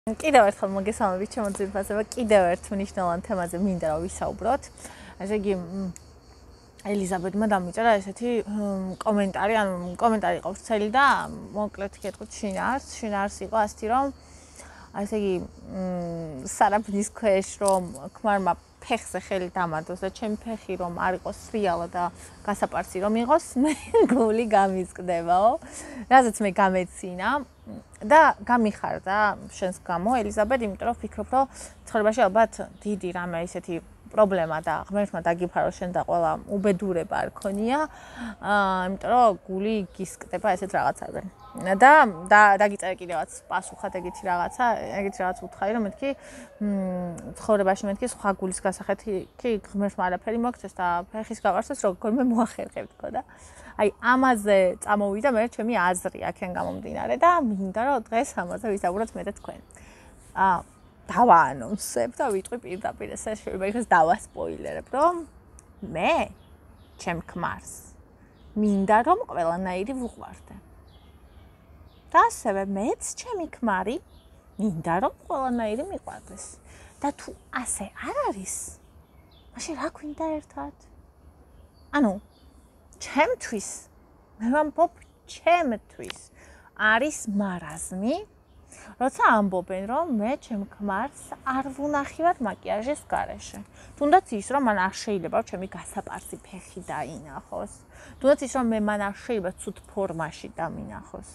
კიდევ ერთხელ მოგესალმებით ჩემო ძვირფასებო, კიდევ ერთ მნიშვნელოვან თემაზე მინდა რომ ვისაუბროთ. ესე იგი ელიზაბედმა დამიწერა ესეთი კომენტარი, ანუ კომენტარი იყო ვრცელი და მოკლედ გეტყვით შინაარს იყო ასეთი რომ ესე იგი სარაფის ქვეშ რომ ქმარმა ფეხზე ხელი დამადოს და ჩემი ფეხი რომ არ იყოს სრიალა და გასაპარცი რომ იყოს, მე გული გამიზკდებაო. რაზეც მე გამეცინა და გამიხარდა შენს გამო ელიზაბედ, იმიტომ რომ ვფიქრობ, რომ ცხოვრებაში ალბათ დიდი რამე ისეთი პრობლემა და ღმერთმა დაგიფარო შენ და ყველა უბედურება არ ქონია, იმიტომ რომ გული გისკდება ესეთ რაღაცაზე. და დაგიწერე კიდევაც პასუხად ეგეთი რაღაცა უთხარი, რომ მეთქი ცხოვრებაში მეთქი სხვა გულის გასახეთი კი ღმერთმა არაფერი მოგცეს და ფეხის გავარსეს როგორმე მოახერხებ თქო და აი ამაზე წამოვიდა მე ჩემი აზრი აქენ გამომდინარე და მინდა რომ დღეს ამაზე ვისაუბროთ მე და თქვენ. დავაანონსებ და ვიტყვი პირდაპირ ესე შეიძლება იქნას დავასპოილერებ, რომ მე ჩემ ქმარს მინდა რომ ყველანაირი ვუყვარდე. და ასევე მეც ჩემი ქმარი მინდა რომ ყველანაირი მიყვარდეს. და თუ ასე არ არის, მაშინ რა გვინდა ერთად? ანუ ჩემთვის, მე ვამბობ ჩემთვის არის მარაზმი, როცა ამბობენ რომ მე ჩემ ქმარს არ ვუნახივარ მაკიაჟის გარეშე. თუნდაც ის რომ მან არ შეიძლება ჩემი გასაპარცი ფეხი დაინახოს. თუნდაც ის რომ მან არ შეიძლება ცუდ ფორმაში დამინახოს.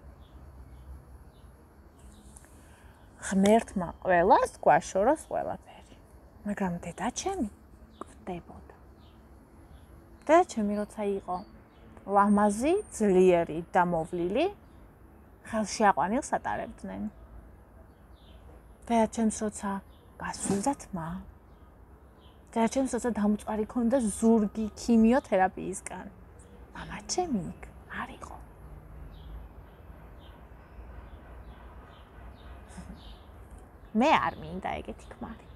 ღმერთმა ყველას გვაშოროს ყველაფერი. მაგრამ დედა ჩემი კვდებოდა. დედა ჩემი როცა იყო ლამაზი, ძლიერი და მოვლილი, ხელში აყვანილს ატარებდნენ. დედა ჩემს როცა გასულდა თმა. დედა ჩემს როცა დამწვარი ქონდა ზურგი ქიმიოთერაპიისგან. მამა ჩემი იქ არ იყო. მე არ მინდა ეგეთი ქმარი.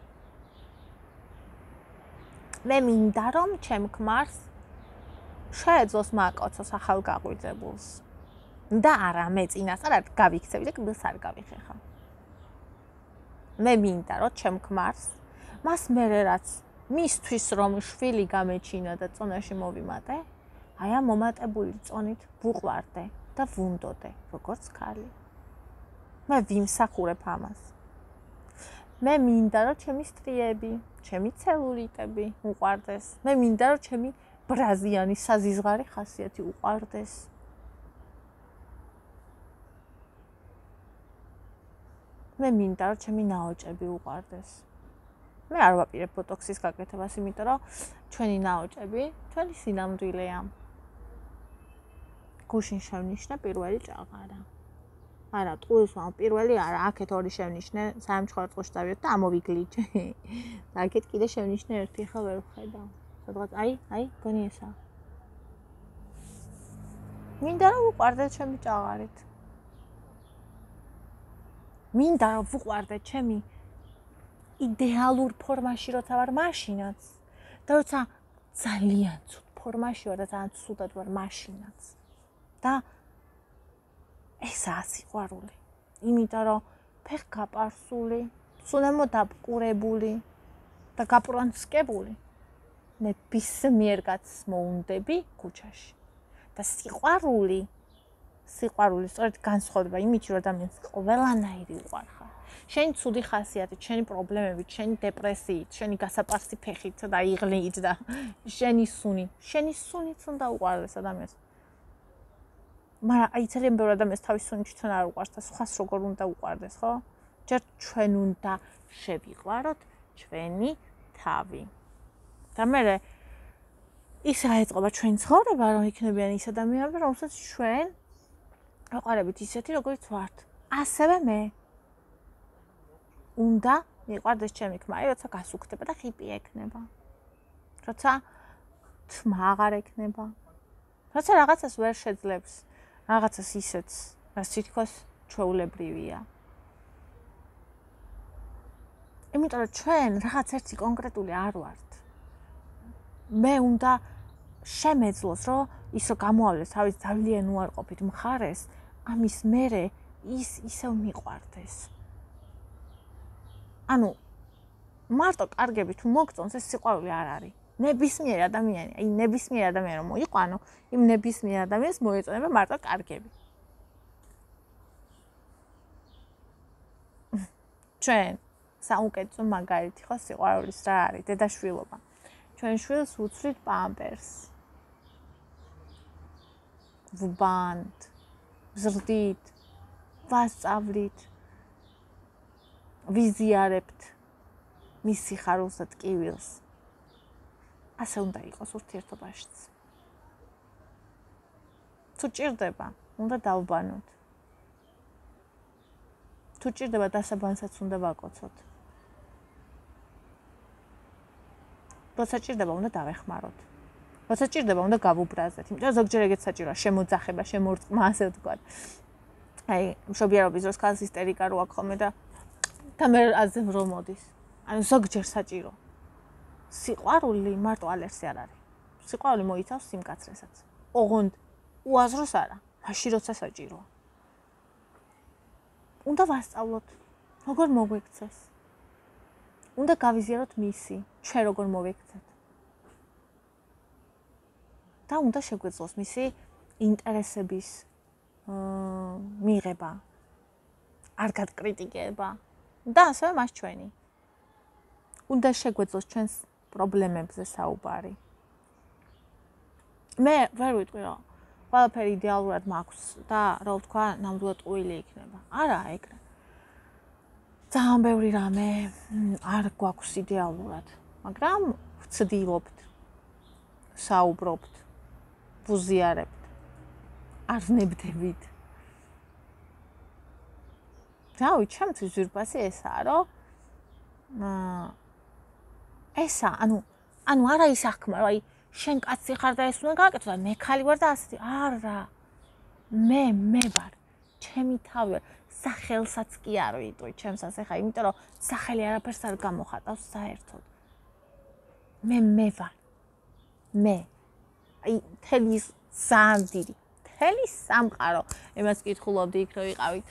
მე მინდა რომ ჩემ ქმარს შეეძლოს მაკოცოს ახალ გაღვიძებულს. და არა მე წინასწარ არ გავიქცევი და კბილს არ გავიხეხა. მე მინდა რომ ჩემ ქმარს მას მერე რაც მისთვის რომ შვილი გამეჩინა და წონაში მოვიმატე, აი ამ მომატებული წონით ვუყვარდე და ვუნდოდე როგორც ქალი. მე ვიმსახურებ ამას. მე მინდა რომ ჩემი სტრიები, ჩემი ცელულიტები უყვარდეს. მე მინდა რომ ჩემი ბრაზიანი საზიზღარი ხასიათი უყვარდეს. მე მინდა რომ ჩემი ნაოჭები უყვარდეს. მე არ ვაპირებ ბოტოქსის გაკეთებას, იმიტომ რომ ჩვენი ნაოჭები ჩვენი სინამდვილეა. გუშინ შევნიშნე პირველი ჭაღარა. არა, ტყუილს ვამ პირველი არა, აქეთ ორი შევნიშნე, საამჩხარ წყულში დავიოთ და ამოვიგლიჯე. და აქეთ კიდე შევნიშნე ერთი, ხა ვერ ვხედავ. სადღაც აი, გონი ესა. მინდა რომ უყვარდე ჩემი ჭაღარით. მინდა რომ ვუყვარდე ჩემი იდეალურ ფორმაში როცა ვარ მაშინაც და როცა ძალიან ცუდ ფორმაში ვარ და ძალიან ცუდად ვარ მაშინაც. და ესაა სიყვარული. იმიტომ რომ ფეხ გაპარსული, სულემო დაბკურებული და გაპრონსკებული მე ბისმიერ კაცს მოუნდები ქუჩაში. და სიყვარული სწორედ განსხვავდება იმით, რომ ადამიანს ყველანაირი უყვარხარ. შენი ცუდი ხასიათით, შენი პრობლემებით, შენი დეპრესიით, შენი გასაპარცი ფეხით და იღლით და შენი სუნით უნდა უყვარდეს ადამიანს. მაგრამ აი ძალიან ბევრი ადამიანს თავის სუნით თვითონ არ უყვარს და სხვას როგორ უნდა უყვარდეს, ხო? ჯერ ჩვენ უნდა შევიყვაროთ ჩვენი თავი. და მე ის აეწყობა ჩვენი ცხოვრება, რომ იქნებიან ის ადამიანები, რომელსაც ჩვენ ვაყარებით ისეთი, როგორც ვართ. ასევე მე უნდა მიყვარდეს ჩემი ქმარი, როცა გასუქდება და ხიპი ექნება. როცა თმა აღარ ექნება. როცა რაღაცას ვერ შეძლებს, რაღაცას ისეთს, რაც თითქოს ჩვეულებრივია. იმიტომ რომ ჩვენ რაღაც ერთი კონკრეტული არ ვართ. მე უნდა შემეძლოს, რომ ის რომ გამოავლეს თავის ძალიან უარყოფით მხარეს, ამის მერე ის ისევ მიყვარდეს. ანუ მარტო კარგები თუ მოგწონს ეს სიყვარული არ არის. ნებისმიერ ადამიანი, აი ნებისმიერ ადამიანი რომ მოიყვანო, იმ ნებისმიერ ადამიანს მოეწონება მარტო კარგები. ჩვენ საუკეთესო მაგალითი ხო სიყვარულის რა არის? დედაშვილობა. ჩვენ შვილს უცვლით პამპერს. ვბანთ, ვზრდით, ვასწავლით, ვიზიარებთ მის სიხარულს და ტკივილს. ასე უნდა იყოს ურთიერთობაშიც. თუ ჭირდება, უნდა დავბანოთ. თუ ჭირდება, დასაბანსაც უნდა ვაკოცოთ. როცა ჭირდება, უნდა დავეხმაროთ. როცა ჭირდება, უნდა გავუბრაზეთ. იმიტომ ზოგჯერ ეგეც საჭიროა, შემოძახება, შემორწყმა, ასე ვთქვათ. აი, მშობიარობის დროს ქალს ისტერიკა რო აქვს ხოლმე და მე აზრ რომ მოდის. ანუ ზოგჯერ საჭირო. სიყვარული მარტო ალერსი არ არის. სიყვარული მოიცავს სიმკაცრესაც. ოღონდ უაზროს არა, მაშინ როცა საჭიროა. უნდა ვასწავლოთ, როგორ მოგვექცეს. უნდა გავიზიაროთ მისი, ჩვენ როგორ მოვექცეთ. და უნდა შეგვეძლოს მისი ინტერესების მიღება, არ გადკრიტიკება და ასევე მას ჩვენი. უნდა შეგვეძლოს ჩვენს პრობლემებზე საუბარი. მე ვერ ვიტყვი რომ ყველაფერი იდეალურად მაქვს და რა ვთქვა, ნამდვილად ტყუილი იქნება. არა, ეგრე. ძალიან ბევრი რამე არ გვაქვს იდეალურად, მაგრამ ვცდილობთ, საუბრობთ, ვუზიარებთ, არნებდებით. რავი, ჩემთვის ძვირფასი ესაა, რომ ესა, ანუ არა ის აღქმა, რომ აი შენ კაცი ხარ და ეს უნდა გააკეთო და მე ხალი ვარ და ასე. არა. მე ვარ. ჩემი თავი ვარ. სახელსაც კი არ ვიტყვი ჩემს ასე ხა, იმიტომ რომ სახელი არაფერს არ გამოხატავს საერთოდ. მე ვარ. მე. აი თელი ძალიან დიდი. თელი სამყარო. იმას კითხულობდი იქ რომ ვიყავით.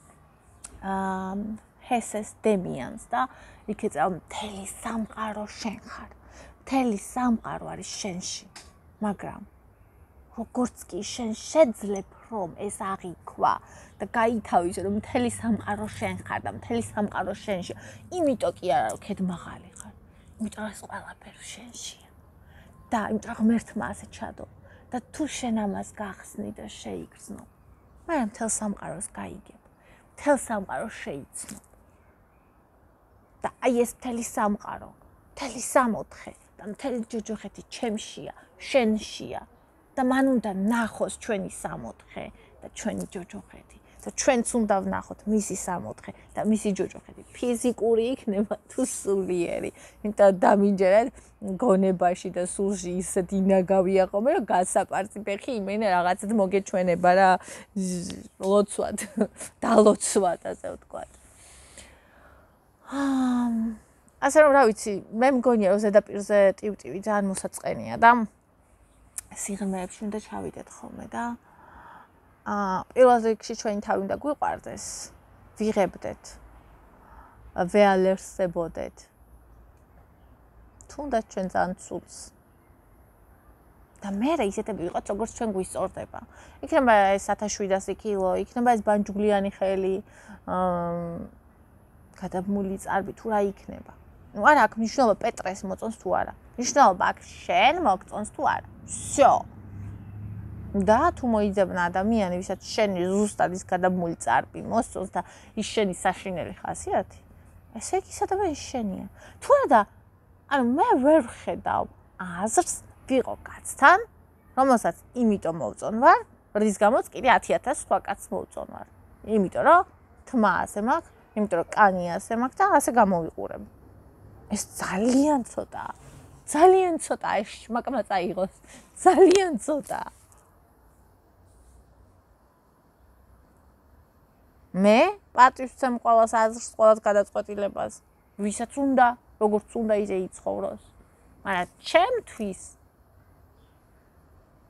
ჰესეს დემიანს და იქ ეწევა მთელი სამყარო შენ ხარ. მთელი სამყარო არის შენში. მაგრამ როგორც კი შენ შეძლებ რომ ეს აღიქვა და გაითავისო რომ მთელი სამყარო შენ ხარ და მთელი სამყარო შენში, იმიტომ კი არა რომ ქედ მაღალი ხარ. იმიტომ რომ ეს ყველაფერი შენშია. და იმიტომ რომ ღმერთმა ასე ჩადო და თუ შენ ამას გახსნი და შეიგრძნო, მაგრამ მთელ სამყაროს გაიგებ. მთელ სამყაროს შეიცნობ. და აი ეს მთელი სამყარო, მთელი სამოთხე და მთელი ჯოჯოხეთი ჩემშია, შენშია და მან უნდა ნახოს ჩვენი სამოთხე და ჩვენი ჯოჯოხეთი და ჩვენც უნდა ვნახოთ მისი სამოთხე და მისი ჯოჯოხეთი. ფიზიკური იქნება თუ სულიერი. იმიტომ დამინჯერეთ გონებაში და სულში ისეთი ნაგავია ხოლმე, რომ გასაპარწი ფეხი იმენა რაღაცად მოგეჩვენება რა ლოცვად, დალოცვად, ასე ვთქვათ. ასე რომ რა ვიცი, მე მგონია რომ ზედაპირზე ტივტივი ძალიან მოსაწყენია და სიღრმეებში უნდა ჩავიდეთ ხოლმე და პირველ რიგში ჩვენი თავი უნდა გვიყვარდეს, ვიღებდეთ, ვეალერსებოდეთ. თუნდაც ჩვენ ძალიან ცუდს. და მე ისეთები ვიყოთ, როგორც ჩვენ გვისწორდება. იქნება ეს 1700 კილო, იქნება ეს ბანჯგვლიანი ხელი, გადაბმული წარბი თუ რა იქნება. ნუ არა აქვს მნიშვნელობა პეტრეს მოწონს თუ არა. მნიშვნელობა აქვს შენ მოგწონს თუ არა. всё. და თუ მოიძებნა ადამიანი, ვისაც შენი ზუსტად ის გადაბმული წარბი მოსწონს და ის შენი საშინელი ხასიათი, ესე იგი ის ადამიანი შენია. თუ არა და ანუ მე ვერ ვხედავ აზრს ვიყო კაცთან, რომელსაც იმიტომ მოვწონ ვარ, რის გამოც კიდე 10000 სხვა კაცს მოვწონ ვარ. იმიტომ რომ თმა ასე მაქვს, იმიტომ რომ კანი ასე მაქვს და ასე გამოვიყურებ. ეს ძალიან ცოტაა. ძალიან ცოტაა ეს შმაკმა წაიღოს. ძალიან ცოტაა. მე პატივს ვცემ ყველას აზრს, ყველას გადაწყვეტილებას, ვისაც უნდა, როგორც უნდა ისე იცხოვროს. მაგრამ ჩემთვის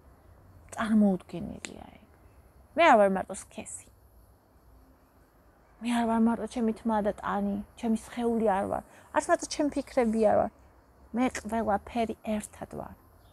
წარმოუდგენელია ეგ. მე არ ვარ მარტო სქესი. მე არ ვარ მარტო ჩემი თმა და ტანი, ჩემი სხეული არ ვარ. არც მარტო ჩემი ფიქრები არ ვარ. მე ყველაფერი ერთად ვარ.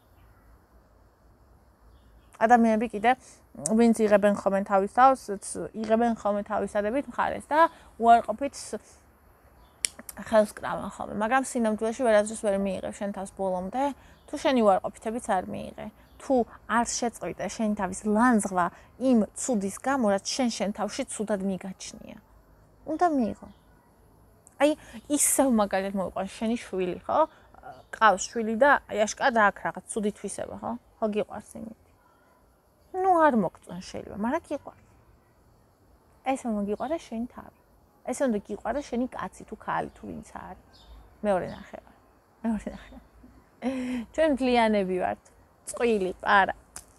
ადამიანები კიდე ვინც იღებენ ხოლმე თავის თავს, იღებენ ხოლმე თავისადებით მხარეს და უარყოფით ხელს კრავენ ხოლმე, მაგრამ სინამდვილეში ვერასდროს ვერ მიიღებ შენ თავს ბოლომდე, თუ შენი უარყოფითებიც არ მიიღე. თუ არ შეწყვიტე შენი თავის ლანძღვა იმ ცუდის გამო, რაც შენ თავში ცუდად მიგაჩნია. უნდა მიიღო. აი, ისევ მაგალითად მოიყვანს შენი შვილი, ხო? ყავს შვილი და აი აშკარად აქვს რაღაც ცუდი თვისება, ხო? ხო გიყვარს იმით. ნუ არ მოგწონს შეიძლება, მაგრამ გიყვარს. ეს უნდა გიყვარდეს შენი თავი. ეს უნდა გიყვარდეს შენი კაცი თუ ქალი თუ ვინც არის. მეორე ნახევარი. ჩვენ მძლიანები ვართ. წყვილი, პარა.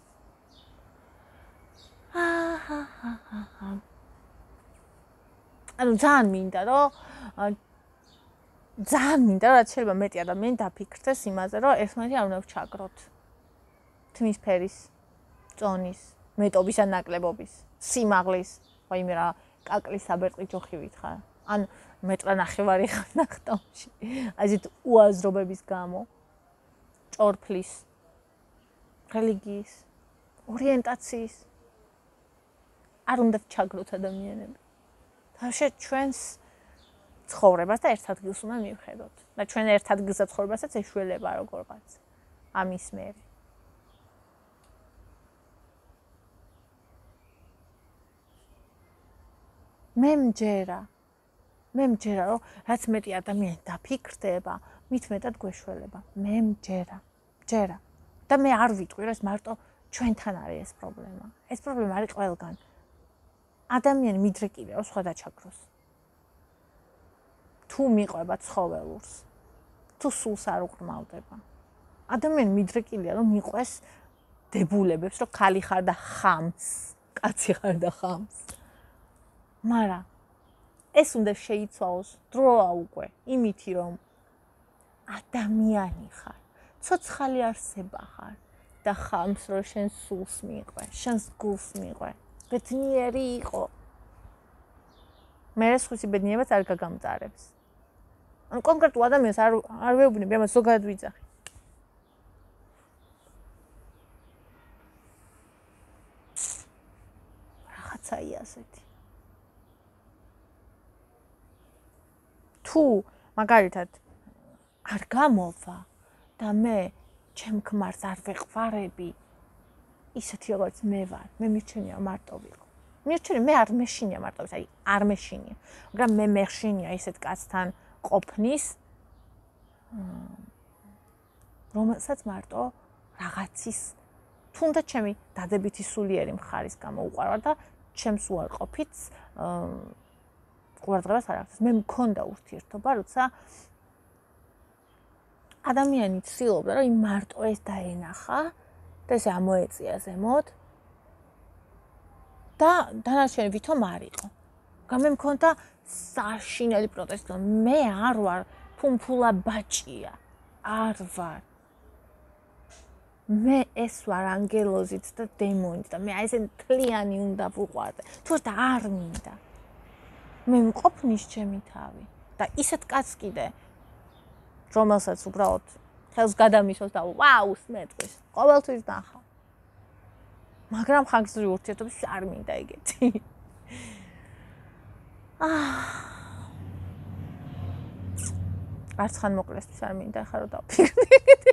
ანუ ძალიან მინდა, რომ რაც შეიძლება მეტი ადამიანი დაფიქრდეს იმაზე, რომ ერთმანეთი არ უნდა ვჩაგროთ. თმის ფერის, წონის, მეტობის ან ნაკლებობის, სიმაღლის, ვაიმე რა, კაკლის საბერტყი ჯოხივით ხარ. ან მეტრა ნახევარი ხარ ნახტომში. ასეთ უაზრობების გამო, ჭორფლის, რელიგიის, ორიენტაციის არ უნდა ვჩაგროთ ადამიანები. თავში ჩვენს ცხოვრებას და ერთ ადგილს უნდა მივხედოთ. და ჩვენ ერთ ადგილზე ცხოვრებასაც ეშველება როგორღაც. ამის მერე. მე მჯერა, რომ რაც მეტი ადამიანი დაფიქრდება, მით მეტად გვეშველება. მე მჯერა. და მე არ ვიტყვი, რომ ეს მარტო ჩვენთან არის ეს პრობლემა. ეს პრობლემა არის ყველგან. ადამიანი მიდრეკილია, რომ სხვა დაჩაგროს. თუ მიყვება ცხოველურს, თუ სულს არ უყრმავდება. ადამიანი მიდრეკილია, რომ მიყვეს დებულებებს, რომ ქალი ხარ და ხამს, კაცი ხარ და ხამს. მაგრამ ეს უნდა შეიცვალოს დროა უკვე, იმითი რომ ადამიანი ხარ, ცოცხალი არსება ხარ და ხამს რომ შენ სულს მიყვე, შენს გულს მიყვე. ბედნიერი იყო. მე სხვისი ბედნიერებაც არ გაგამწარებს. ან კონკრეტულ ადამიანს არ ვეუბნები, ამას ზოგადად ვიძახი. რაღაცაი ასეთი. თუ მაგალითად არ გამოვა და მე ჩემ ქმარს არ ვეყვარები, ისეთი როგორც მე ვარ, მე მირჩენია მარტო ვიყო. მე არ მეშინია მარტოvis, აი არ მეშინია, მაგრამ მე მეშინია ისეთ კაცთან ყოფნის, რომელსაც მარტო რაღაცის თუნდაც ჩემი დადებითი სულიერი მხარის გამო უყვარვარ და ჩემს უარყოფით ყურადღებას არ აქვს. მე მქონდა ურთიერთობა, როცა ადამიანი ცდილობდა, რომ მარტო ეს დაენახა და ესე ამოეწია ზემოთ და დანარჩენი ვითომ არ იყო. მაგრამ მე მქონდა საშინელი პროტესტი, მე არ ვარ ფუმფულა ბაჭია, არ ვარ. მე ეს ვარ ანგელოზით და დემონით და მე აი ესე მთლიანი უნდა ვუყვარდე. თუ არ მინდა. მე მყოფნის ჩემი თავი და ისეთ კაცს კიდე რომელსაც უბრალოდ ხელს გადამისვას და ვაუს მეტყვის ყოველთვის ნახავ. მაგრამ ხანგრძლივი ურთიერთობისთვის არ მინდა ეგეთი. არც ხან მოკლესთვის არ მინდა ხარო დავფიქრდი ეგეთი.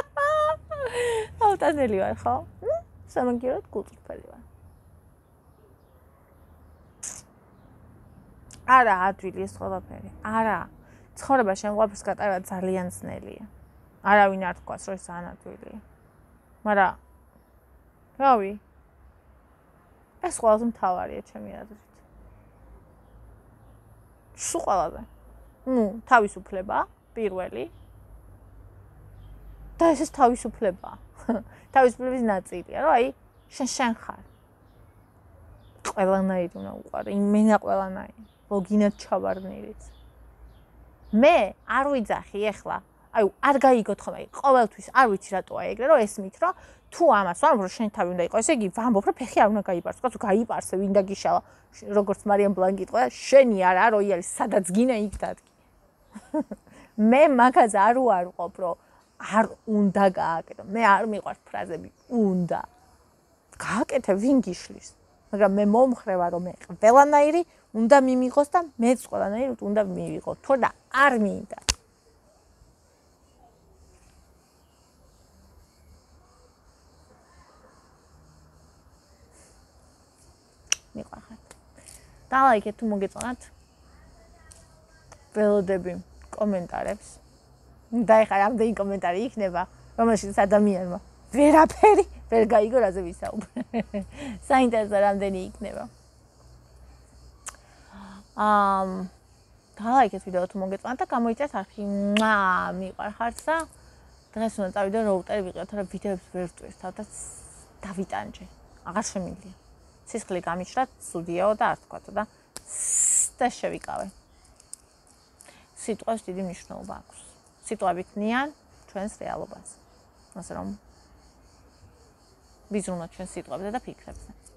ავტანელი ვარ ხო? სამაგიეროდ გულწრფელი ვარ. არა ადვილი ეს ყველაფერი. არა. ცხოვრება შემოგვაფრს გატარება ძალიან ძნელია. არავინ არ თქვას, რომ ეს ანადვილია. მაგრამ რავი. ეს ყველაზე მთავარია ჩემი აზრით. სულ ყველაზე. თავისუფლება პირველი. და ეს თავისუფლება. თავისუფლების ნაწილია, რომ აი შენ ხარ. ყველანაირი უნდა უყარე, იმენა ყველანაირი. ლოგინად ჩავარდნილიც. მე არ ვიძახი ეხლა, აი არ გაიგოთ ხოლმე, ყოველთვის არ ვიცი რატოა ეგრე, რომ ესმით, რომ თუ ამას ვამბობ, რომ შენი თავი უნდა იყოს, ესე იგი ვამბობ, რომ ფეხი არ უნდა გაიპარსო. კაცო, გაიპარსე, ვინ დაგიშალა. როგორც მარიამ ბლანკი თქვა, შენი არა, როიალი, სადაც გინა იქ დადგი. მე მაგაზე არ უარყოფ, რომ არ უნდა გააკეთო. მე არ მიყვარს ფრაზები უნდა. გააკეთე, ვინ გიშლის. მაგრამ მე მომხრევა, რომ მე ყველანაირი უნდა მიმიღოს და მეც ყველანაირი უნდა მივიღო. თორ და არ მინდა. მიყვარხართ. დალაიქეთ თუ მოგეწონათ. ველოდები კომენტარებს. და ეხლა რამდენი კომენტარი იქნება, რომელშიც ადამიანმა ვერაფერი ვერ გაიგო რაზე ვისაუბრე. საინტერესო რამდენი იქნება. დალაიქეთ ვიდეო თუ მოგეწონათ და გამოიწეს არხი. მიყვარხართ და დღეს უნდა წავიდე როუტერი ვიყიდო, თორემ ვიდეოებს ვერ ვტვირთავ და დავიტანჯე. აღარ შემიძლია. სისხლი გამიჩნდა, სუდიაო და არ თქვათო და შევიკავე. სიტყვებს დიდი მნიშვნელობა აქვს. სიტყვები ქმნიან ჩვენს რეალობას. ასე რომ ვიზრუნოთ ჩვენ სიტყვებზე და ფიქრებზე.